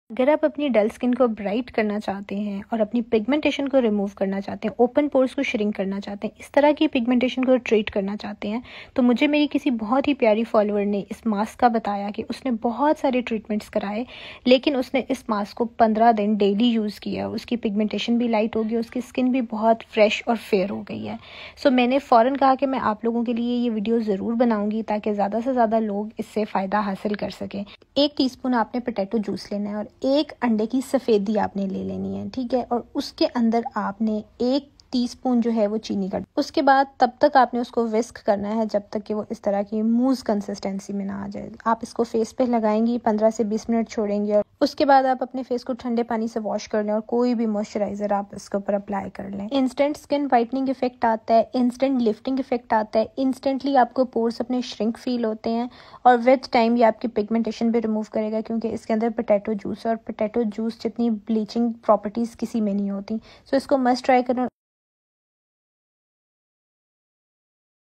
अगर आप अपनी डल स्किन को ब्राइट करना चाहते हैं और अपनी पिगमेंटेशन को रिमूव करना चाहते हैं, ओपन पोर्स को श्रिंक करना चाहते हैं, इस तरह की पिगमेंटेशन को ट्रीट करना चाहते हैं, तो मुझे मेरी किसी बहुत ही प्यारी फॉलोअर ने इस मास्क का बताया कि उसने बहुत सारे ट्रीटमेंट्स कराए, लेकिन उसने इस मास्क को 15 दिन डेली यूज़ किया। उसकी पिगमेंटेशन भी लाइट हो गई, उसकी स्किन भी बहुत फ्रेश और फेयर हो गई है। सो मैंने फ़ौरन कहा कि मैं आप लोगों के लिए ये वीडियो ज़रूर बनाऊँगी ताकि ज़्यादा से ज़्यादा लोग इससे फ़ायदा हासिल कर सकें। 1 टीस्पून आपने पोटैटो जूस लेना है और 1 अंडे की सफ़ेदी आपने ले लेनी है, ठीक है। और उसके अंदर आपने 1 टीस्पून जो है वो चीनी का, उसके बाद तब तक आपने उसको विस्क करना है जब तक कि वो इस तरह की मूस कंसिस्टेंसी में ना आ जाए। आप इसको फेस पे लगाएंगी, 15 से 20 मिनट छोड़ेंगी और उसके बाद आप अपने फेस को ठंडे पानी से वॉश कर लें और कोई भी मॉइस्चराइजर आप इसके ऊपर अप्लाई कर लें। इंस्टेंट स्किन वाइटनिंग इफेक्ट आता है, इंस्टेंट लिफ्टिंग इफेक्ट आता है, इंस्टेंटली आपको पोर्स अपने श्रिंक फील होते हैं और विद टाइम ये आपकी पिगमेंटेशन भी रिमूव करेगा, क्योंकि इसके अंदर पोटैटो जूस है और पोटैटो जूस जितनी ब्लीचिंग प्रॉपर्टीज़ किसी में नहीं होती। सो इसको मस्ट ट्राई करना।